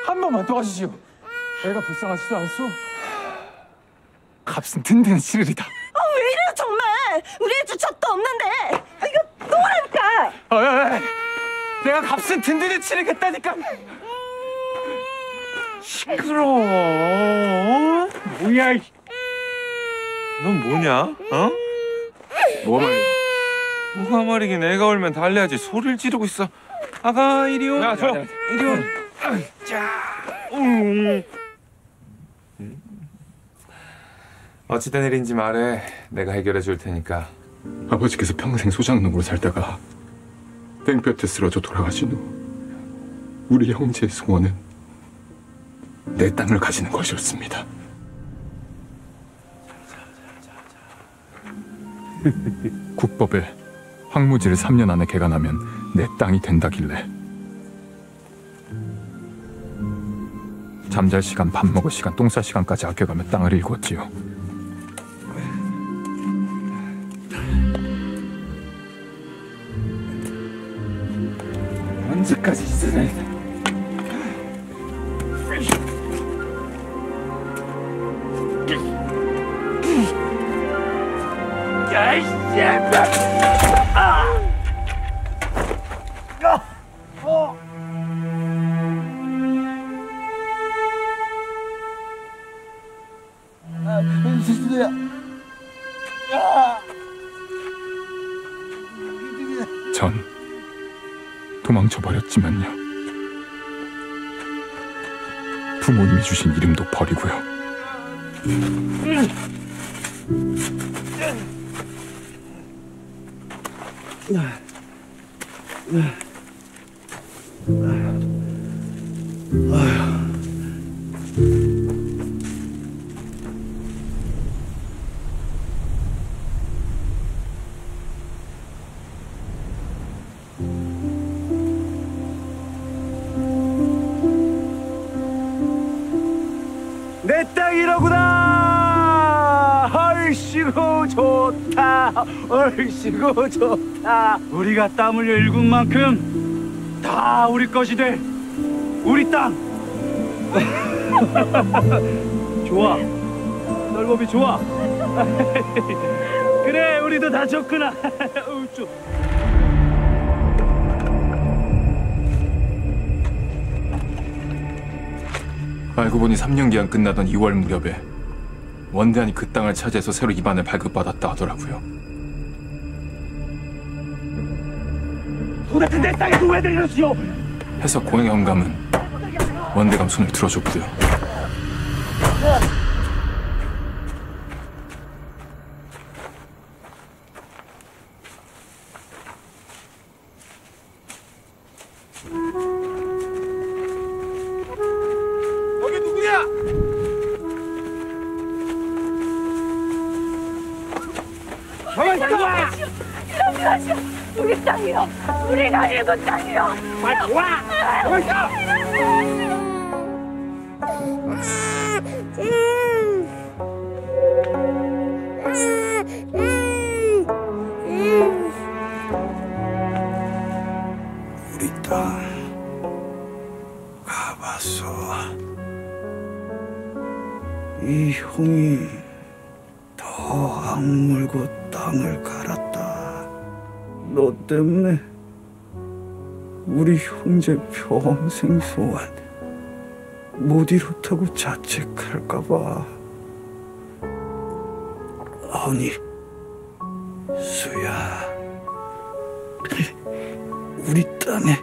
한 번만 도와주시오. 애가 불쌍하지도 않소. 값은 든든한 시르리다. 왜 이래요 정말. 우리 애 주첩도 없는데. 이거 놓으라니까. 내가 값은 든든히 치르겠다니까. 시끄러워. 뭐야? 넌 뭐냐? 어? 뭐 말이야? 뭐가 말이긴 애가 울면 달래야지 소리를 지르고 있어. 아가 이리 오. 야, 저 이리 오. 자. 어찌된 일인지 말해. 내가 해결해 줄 테니까. 아버지께서 평생 소장농으로 살다가 땡볕에 쓰러져 돌아가신 후 우리 형제의 소원은 내 땅을 가지는 것이었습니다. 국법에 황무지를 3년 안에 개간하면 내 땅이 된다길래 잠잘 시간, 밥 먹을 시간, 똥 쌀 시간까지 아껴가며 땅을 일궜지요. 언제까지 있어야 돼? 야, 이 씨발! 전 도망쳐버렸지만요. 부모님이 주신 이름도 버리고요. 내 땅이로구나. 얼씨구 좋다. 얼씨구 좋다. 우리가 땀 흘려 일군 만큼 다 우리 것이 돼. 우리 땅. 좋아. 널법이 좋아. 그래, 우리도 다 좋구나. 알고 보니 3년 기한 끝나던 2월 무렵에 원대한이 그 땅을 차지해서 새로 입안을 발급받았다 하더라고요. 도대체 내 땅에 왜 들이셨시오? 해서 고행 영감은 원대감 손을 들어줬고요. 거기 누구야? 가만히 있어! 이러지 마시오. 우리 땅이요. 우리가 일군 땅이요. 빨리 와! 가만히 있어! 우리 땅 가봤어. 이 형이 더 악물고 땅을 갈았다. 너 때문에 우리 형제 평생 소원 못 이뤘다고 자책할까봐. 아니, 수야, 우리 땅에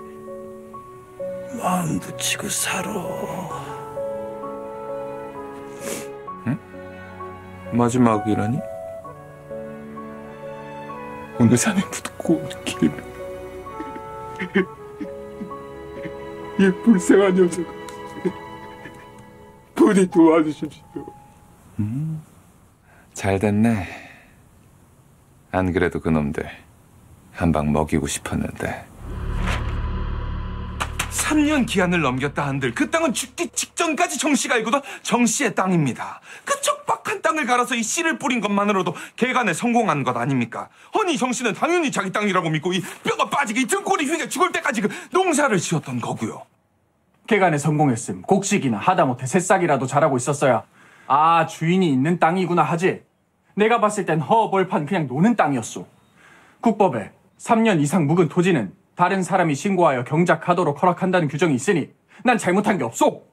마음 붙이고 살아. 마지막이라니? 오늘 산행부터 고운 길에 이 불쌍한 녀석 부디 도와주십시오. 잘 됐네. 안 그래도 그놈들 한 방 먹이고 싶었는데. 3년 기한을 넘겼다 한들 그 땅은 죽기 직전까지 정씨가 알고도 정씨의 땅입니다. 그 척박한 땅을 갈아서 이 씨를 뿌린 것만으로도 개간에 성공한 것 아닙니까? 허니 정씨는 당연히 자기 땅이라고 믿고 이 뼈가 빠지게 이 등골이 휘게 죽을 때까지 그 농사를 지었던 거고요. 개간에 성공했음 곡식이나 하다못해 새싹이라도 자라고 있었어야 아 주인이 있는 땅이구나 하지. 내가 봤을 땐 허벌판 그냥 노는 땅이었소. 국법에 3년 이상 묵은 토지는 다른 사람이 신고하여 경작하도록 허락한다는 규정이 있으니 난 잘못한 게 없소!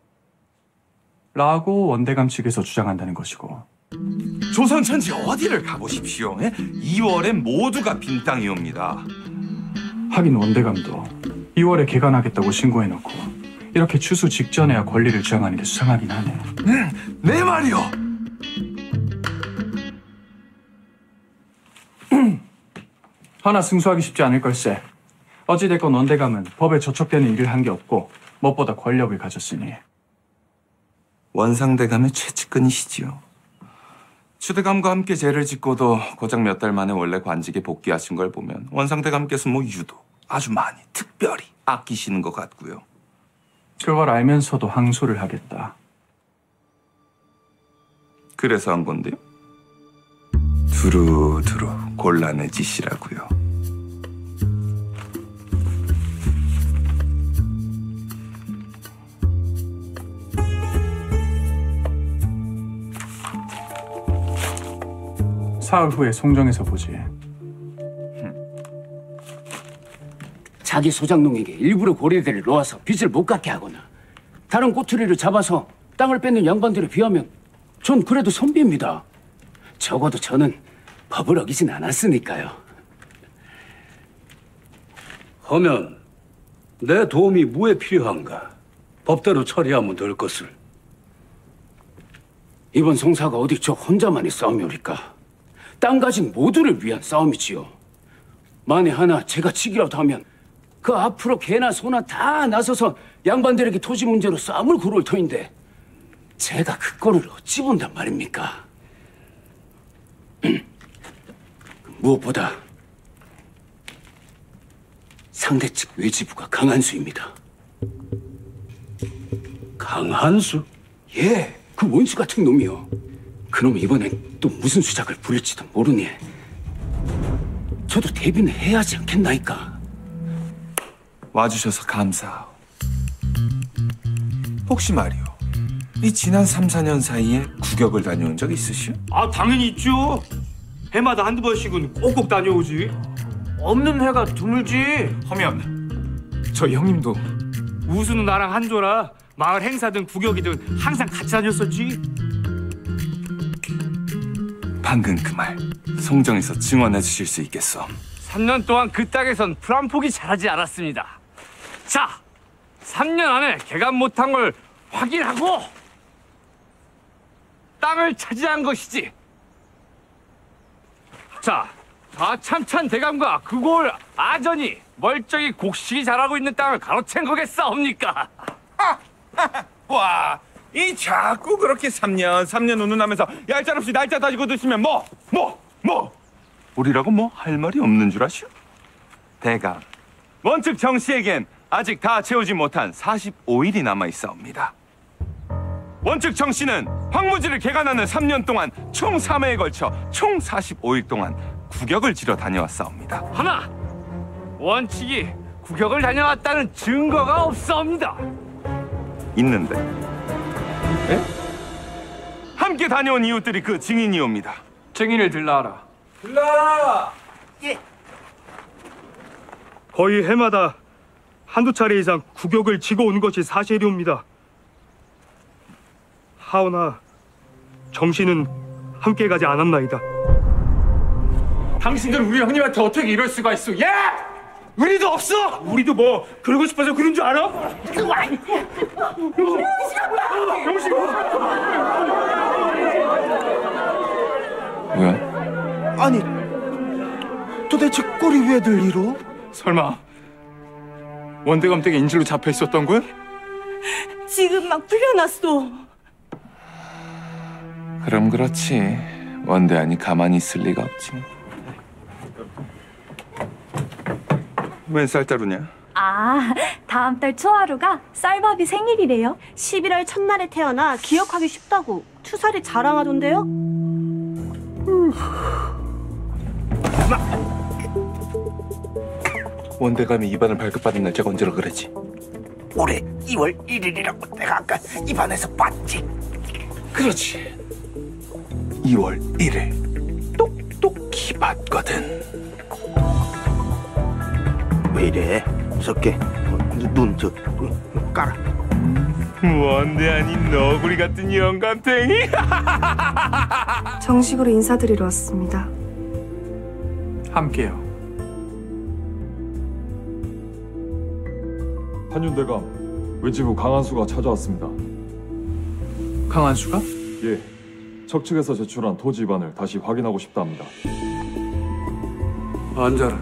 라고 원대감 측에서 주장한다는 것이고. 조선 천지 어디를 가보십시오. 2월엔 모두가 빈 땅이옵니다. 하긴 원대감도 2월에 개간하겠다고 신고해놓고 이렇게 추수 직전에야 권리를 주장하는 게 수상하긴 하네. 내 말이요. 하나 승소하기 쉽지 않을 걸세. 어찌됐건 원대감은 법에 저촉되는 일을 한 게 없고 무엇보다 권력을 가졌으니. 원상대감의 최측근이시지요. 추대감과 함께 죄를 짓고도 고작 몇 달 만에 원래 관직에 복귀하신 걸 보면 원상대감께서 유독 아주 많이 특별히 아끼시는 것 같고요. 그걸 알면서도 항소를 하겠다. 그래서 한 건데요. 두루두루 곤란해지시라고요. 사흘 후에 송정에서 보지. 자기 소장농에게 일부러 고리대를 놓아서 빚을 못 갚게 하거나 다른 꼬투리를 잡아서 땅을 뺏는 양반들에 비하면 전 그래도 선비입니다. 적어도 저는 법을 어기진 않았으니까요. 하면 내 도움이 무에 필요한가? 법대로 처리하면 될 것을. 이번 성사가 어디 저 혼자만의 싸움이오리까? 땅 가진 모두를 위한 싸움이지요. 만에 하나 제가 치기라도 하면 그 앞으로 개나 소나 다 나서서 양반들에게 토지 문제로 싸움을 걸어올 터인데 제가 그 꼴을 어찌 본단 말입니까? 무엇보다 상대 측 외지부가 강한수입니다. 강한수? 예, 그 원수 같은 놈이요. 그놈이 이번엔 또 무슨 수작을 부릴지도 모르니 저도 대비는 해야 하지 않겠나이까. 와주셔서 감사하오. 혹시 말이오, 이 지난 3, 4년 사이에 구격을 다녀온 적 있으시오? 아, 당연히 있죠. 해마다 한두 번씩은 꼭꼭 다녀오지. 없는 해가 드물지. 하면 저희 형님도 우수는 나랑 한조라 마을 행사든 구격이든 항상 같이 다녔었지. 방금 그 말 송정에서 증언해 주실 수 있겠소? 3년 동안 그 땅에선 풀 한 폭이 자라지 않았습니다. 자, 3년 안에 개간 못한 걸 확인하고 땅을 차지한 것이지. 자, 다참찬 대감과 그골 아전이 멀쩡히 곡식이 자라고 있는 땅을 가로챈 거겠사옵니까? 와, 이 자꾸 그렇게 3년 운운하면서 얄짤없이 날짜 따지고 드시면 뭐? 우리라고 뭐 할 말이 없는 줄 아시오? 대감, 원측 정 씨에겐 아직 다 채우지 못한 45일이 남아 있사옵니다. 원측 정 씨는 황무지를 개간하는 3년 동안 총 3회에 걸쳐 총 45일 동안 구격을 지러 다녀왔사옵니다. 하나, 원칙이 구격을 다녀왔다는 증거가 없사옵니다. 있는데, 예? 함께 다녀온 이웃들이 그 증인이옵니다. 증인을 들라하라. 거의 해마다 한두 차례 이상 구격을 지고 온 것이 사실이옵니다. 하오나 정씨는 함께 가지 않았나이다. 당신들 우리 형님한테 어떻게 이럴 수가 있어? 예! 우리도 없어! 우리도 뭐 그러고 싶어서 그런 줄 알아? 왜? 아니, 도대체 꼴이 왜 들리로? 설마 원대감 댁에 인질로 잡혀 있었던 거야? 지금 막 풀려났어. 그럼 그렇지. 원대안이 가만히 있을 리가 없지. 웬 쌀자루냐? 아, 다음 달 초하루가 쌀밥이 생일이래요. 11월 첫날에 태어나 기억하기 쉽다고 추사를 자랑하던데요? 원대감이 입안을 발급받은 날짜가 언제라 그랬지? 올해 2월 1일이라고 내가 아까 입안에서 봤지. 그렇지. 2월 1일 똑똑히 봤거든. 왜 이래? 석계 눈 깔아. 원대 아닌 너구리 같은 영감탱이. 정식으로 인사드리러 왔습니다. 함께요. 한윤대감, 외지부 강한수가 찾아왔습니다. 강한수가? 예, 적측에서 제출한 토지 입안을 다시 확인하고 싶다합니다. 앉아라.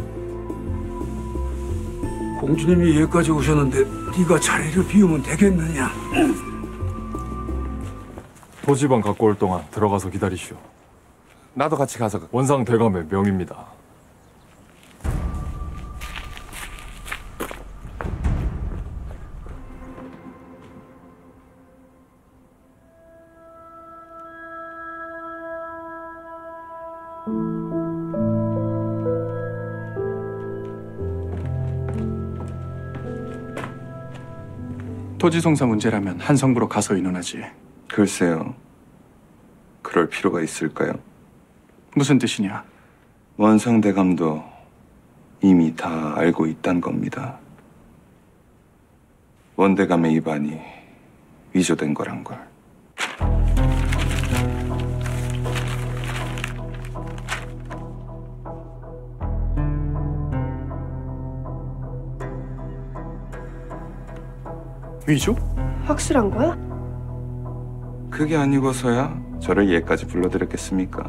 공주님이 여기까지 오셨는데 네가 자리를 비우면 되겠느냐? 토지 입안 갖고 올 동안 들어가서 기다리시오. 나도 같이 가서. 원상 대감의 명입니다. 토지 송사 문제라면 한성부로 가서 의논하지. 글쎄요. 그럴 필요가 있을까요? 무슨 뜻이냐? 원상대감도 이미 다 알고 있단 겁니다. 원대감의 입안이 위조된 거란 걸. 위조? 확실한 거야? 그게 아니고서야 저를 얘까지 불러드렸겠습니까?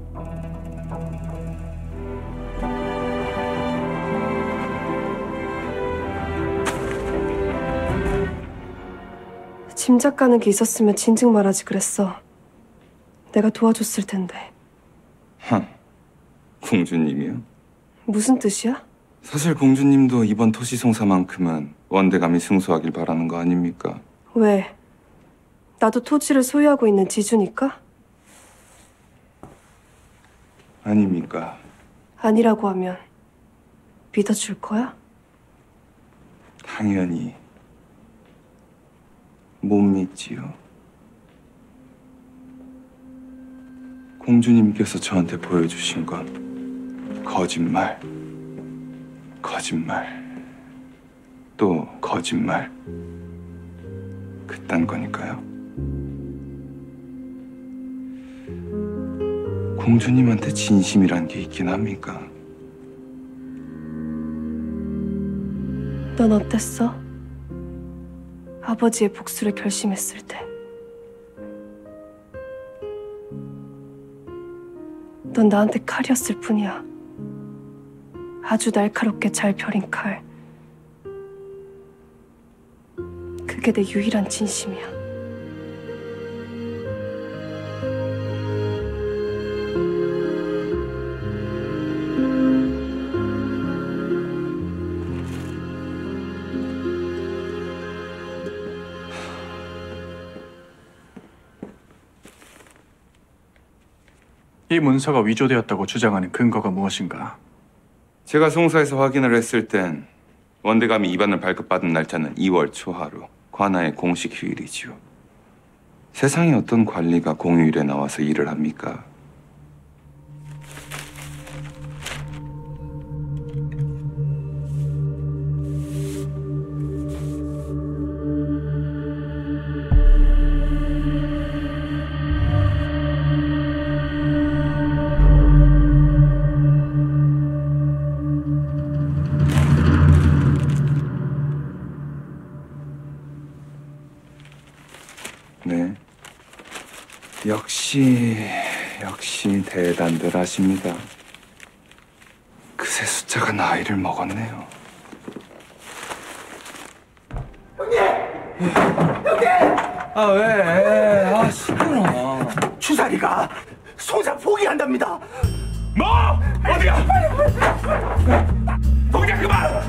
짐작 가는 게 있었으면 진즉 말하지 그랬어. 내가 도와줬을 텐데. 공주님이요? 무슨 뜻이야? 사실 공주님도 이번 토지송사만큼은 원대감이 승소하길 바라는 거 아닙니까? 왜? 나도 토지를 소유하고 있는 지주니까? 아닙니까? 아니라고 하면 믿어줄 거야? 당연히 못 믿지요. 공주님께서 저한테 보여주신 건 거짓말, 거짓말, 또 거짓말, 그딴 거니까요. 공주님한테 진심이란 게 있긴 합니까? 넌 어땠어? 아버지의 복수를 결심했을 때. 넌 나한테 칼이었을 뿐이야. 아주 날카롭게 잘 펴린 칼. 그게 내 유일한 진심이야. 이 문서가 위조되었다고 주장하는 근거가 무엇인가? 제가 송사에서 확인을 했을 땐 원대감이 입안을 발급받은 날짜는 2월 초하루, 관아의 공식 휴일이지요. 세상에 어떤 관리가 공휴일에 나와서 일을 합니까? 네. 역시 대단들 하십니다. 그새 숫자가 나이를 먹었네요. 아 왜? 아 시끄러워. 추사리가 송사 포기한답니다. 뭐? 어디야? 동작 그만!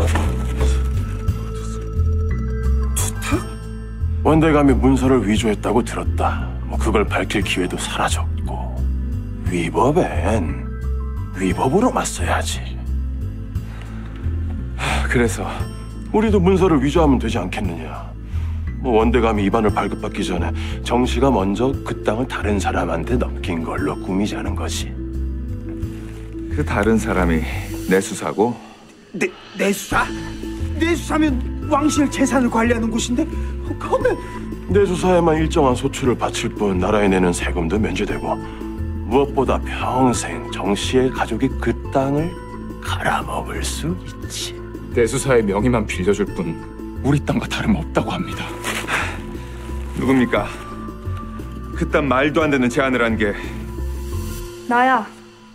원대감이 문서를 위조했다고 들었다. 뭐 그걸 밝힐 기회도 사라졌고. 위법엔 위법으로 맞서야지. 그래서 우리도 문서를 위조하면 되지 않겠느냐. 뭐 원대감이 입안을 발급받기 전에 정 씨가 먼저 그 땅을 다른 사람한테 넘긴 걸로 꾸미자는 거지. 그 다른 사람이 내 수사고? 내 수사? 내 수사면 왕실 재산을 관리하는 곳인데 그러면 내 수사에만 일정한 소출을 바칠 뿐 나라에 내는 세금도 면제되고 무엇보다 평생 정 씨의 가족이 그 땅을 갈아먹을 수 있지. 내 수사의 명의만 빌려줄 뿐 우리 땅과 다름없다고 합니다. 누굽니까? 그딴 말도 안 되는 제안을 한 게. 나야.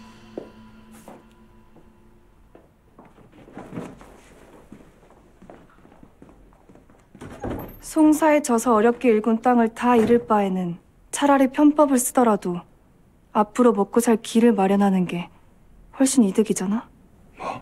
송사에 져서 어렵게 일군 땅을 다 잃을 바에는 차라리 편법을 쓰더라도 앞으로 먹고 살 길을 마련하는 게 훨씬 이득이잖아? 뭐?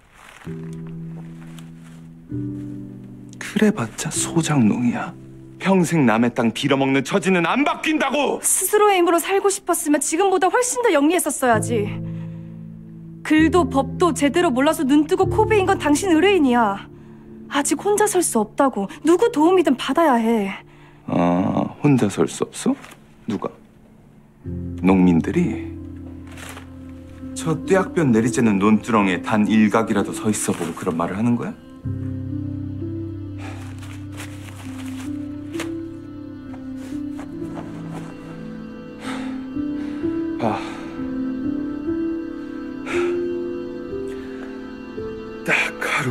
그래봤자 소장농이야. 평생 남의 땅 빌어먹는 처지는 안 바뀐다고! 스스로의 힘으로 살고 싶었으면 지금보다 훨씬 더 영리했었어야지. 글도 법도 제대로 몰라서 눈 뜨고 코 베인 건 당신 의뢰인이야. 아직 혼자 설 수 없다고. 누구 도움이든 받아야 해. 아, 혼자 설 수 없어? 누가? 농민들이? 저 떼약변 내리쬐는 논두렁에 단 일각이라도 서 있어 보고 그런 말을 하는 거야? 딱 하루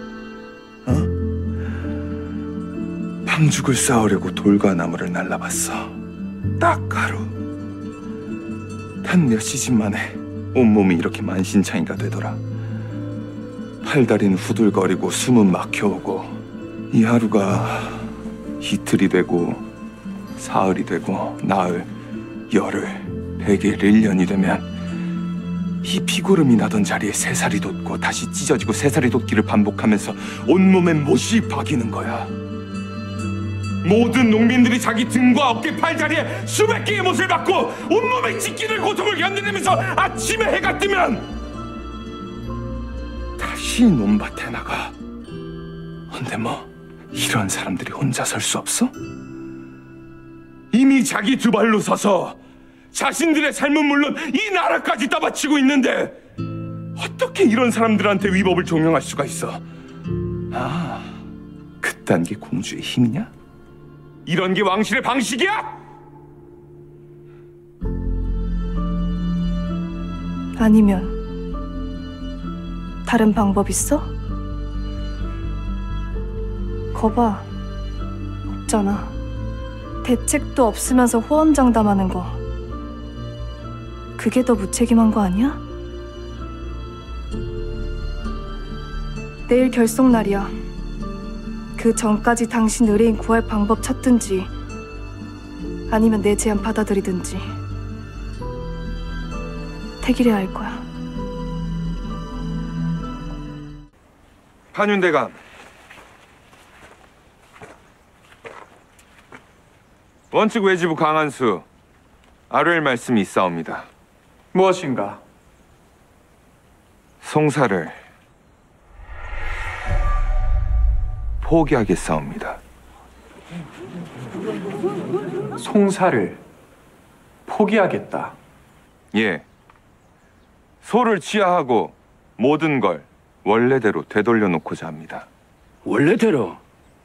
방죽을 쌓으려고 돌과 나무를 날라봤어. 딱 하루. 단 몇 시즌 만에 온몸이 이렇게 만신창이가 되더라. 팔다리는 후들거리고 숨은 막혀오고. 이 하루가 이틀이 되고 사흘이 되고 나흘, 열흘, 100일, 1년이 되면 이 피고름이 나던 자리에 새살이 돋고 다시 찢어지고 새살이 돋기를 반복하면서 온몸에 못이 박이는 거야. 모든 농민들이 자기 등과 어깨, 팔다리에 수백 개의 못을 박고 온몸에 찢기는 고통을 견디면서 아침에 해가 뜨면 다시 논밭에 나가. 근데 뭐 이런 사람들이 혼자 설 수 없어? 이미 자기 두 발로 서서 자신들의 삶은 물론 이 나라까지 떠받치고 있는데 어떻게 이런 사람들한테 위법을 종용할 수가 있어? 아, 그딴 게 공주의 힘이냐? 이런 게 왕실의 방식이야? 아니면 다른 방법 있어? 거봐, 없잖아. 대책도 없으면서 호언장담하는 거, 그게 더 무책임한 거 아니야? 내일 결속날이야. 그 전까지 당신 의뢰인 구할 방법 찾든지 아니면 내 제안 받아들이든지 택일해야 할 거야. 한윤대감, 원칙 외지부 강한수, 아뢰일 말씀이 있사옵니다. 무엇인가? 송사를 포기하겠사옵니다. 송사를 포기하겠다. 예. 소를 취하하고 모든 걸 원래대로 되돌려 놓고자 합니다. 원래대로?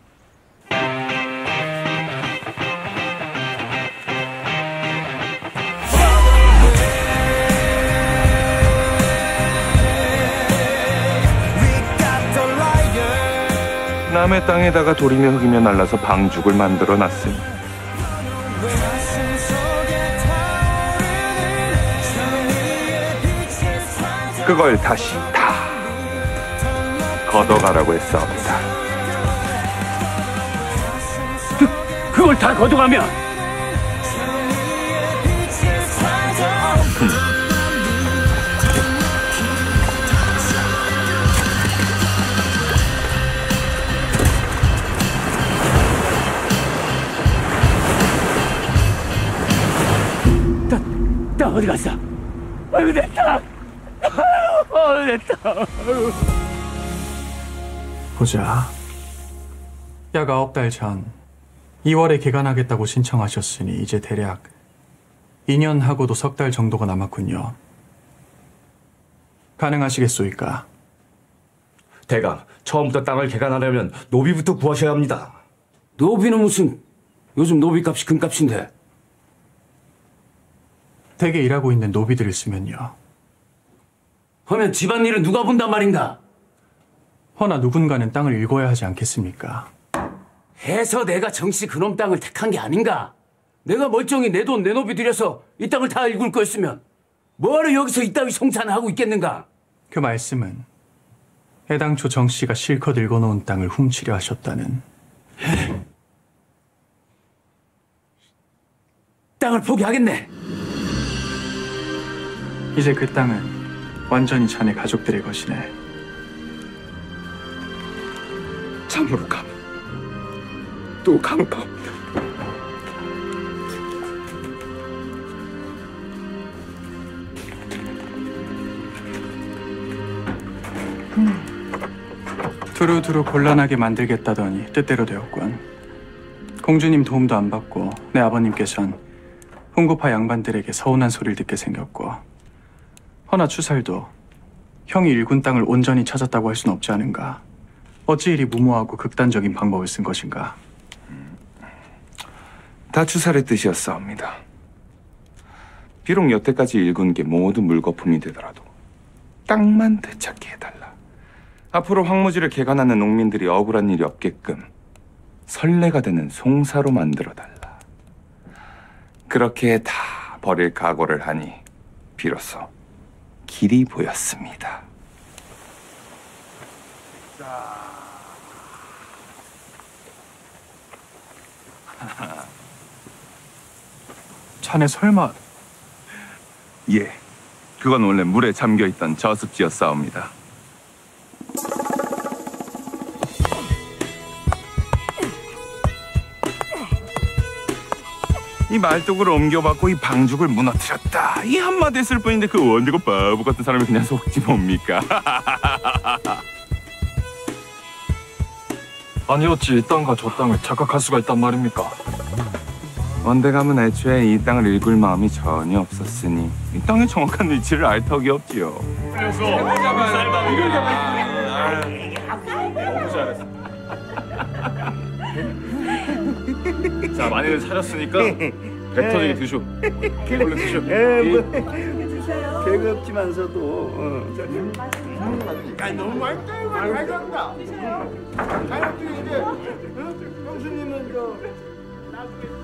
남의 땅에다가 돌이며 흙이며 날라서 방죽을 만들어 놨으니 그걸 다시 다 걷어가라고 했사옵니다. 그걸 다 걷어가면 땅 어디 갔어? 아이고 내 땅! 아이고 내 땅! 보자. 약 9달 전 2월에 개간하겠다고 신청하셨으니 이제 대략 2년 하고도 석 달 정도가 남았군요. 가능하시겠소이까? 대감, 처음부터 땅을 개간하려면 노비부터 구하셔야 합니다. 노비는 무슨 요즘 노비값이 금값인데. 댁에 일하고 있는 노비들을 쓰면요. 하면 집안일은 누가 본단 말인가? 허나 누군가는 땅을 읽어야 하지 않겠습니까? 해서 내가 정씨 그놈 땅을 택한 게 아닌가? 내가 멀쩡히 내 돈 내 노비 들여서 이 땅을 다 읽을 거였으면 뭐하러 여기서 이따위 송산을 하고 있겠는가? 그 말씀은 애당초 정씨가 실컷 읽어놓은 땅을 훔치려 하셨다는. 땅을 포기하겠네. 이제 그 땅은 완전히 자네 가족들의 것이네. 참으로 또 강파옵니다. 두루두루 곤란하게 만들겠다더니 뜻대로 되었군. 공주님 도움도 안 받고 내 아버님께선 홍고파 양반들에게 서운한 소리를 듣게 생겼고, 허나 추살도 형이 일군 땅을 온전히 찾았다고 할 수는 없지 않은가. 어찌 이리 무모하고 극단적인 방법을 쓴 것인가. 다 추살의 뜻이었사옵니다. 비록 여태까지 읽은 게 모두 물거품이 되더라도 땅만 되찾게 해달라. 앞으로 황무지를 개간하는 농민들이 억울한 일이 없게끔 선례가 되는 송사로 만들어달라. 그렇게 다 버릴 각오를 하니 비로소 길이 보였습니다. 자네 설마... 예, 그건 원래 물에 잠겨있던 저습지였사옵니다. 이 말뚝을 옮겨받고 이 방죽을 무너뜨렸다. 이 한마디 했을 뿐인데 그 원대고 바보 같은 사람이 그냥 속지 뭡니까? 아니 어찌 이 땅과 저 땅을 착각할 수가 있단 말입니까? 원대감은 애초에 이 땅을 읽을 마음이 전혀 없었으니 이 땅의 정확한 위치를 알 턱이 없지요. 자, 많이들 사셨으니까 배 터지게 드쇼. 얼른 드쇼. 개그 없지만서도 너무 맛있다. 맛있다. 자격증 이제 형수님은 저 나중에.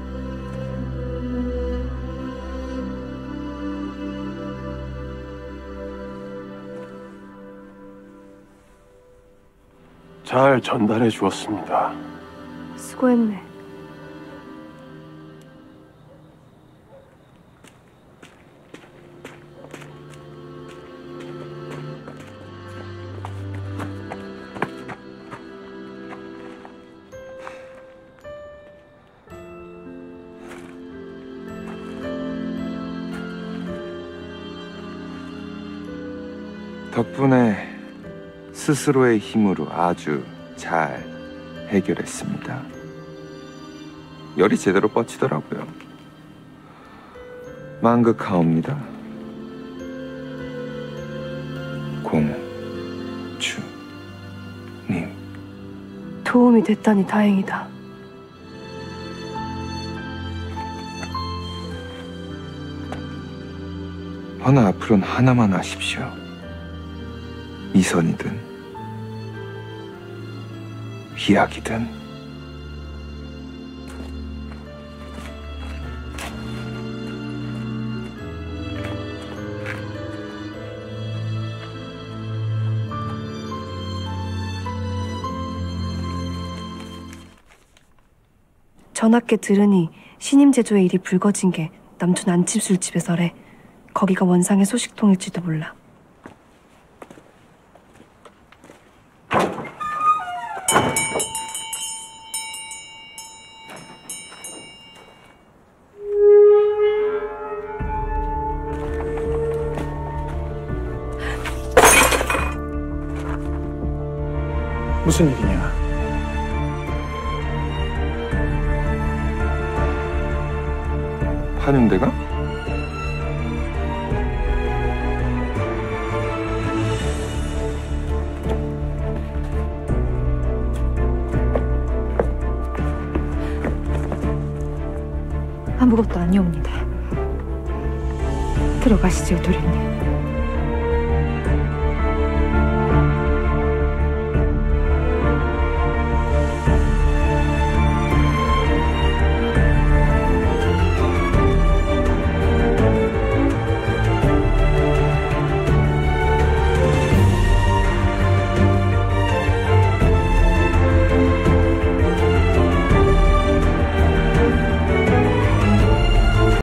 잘 전달해 주었습니다. 수고했네. 덕분에 스스로의 힘으로 아주 잘 해결했습니다. 열이 제대로 뻗치더라고요. 망극하옵니다. 공주님. 도움이 됐다니 다행이다. 허나 앞으로는 하나만 하십시오. 이선이든 희약이든. 전학께 들으니 신임 제조의 일이 불거진 게 남촌 안집 술집에서래. 거기가 원상의 소식통일지도 몰라. 무슨 일이냐? 사는 데가? 아무것도 아니옵니다. 들어가시죠, 도련님.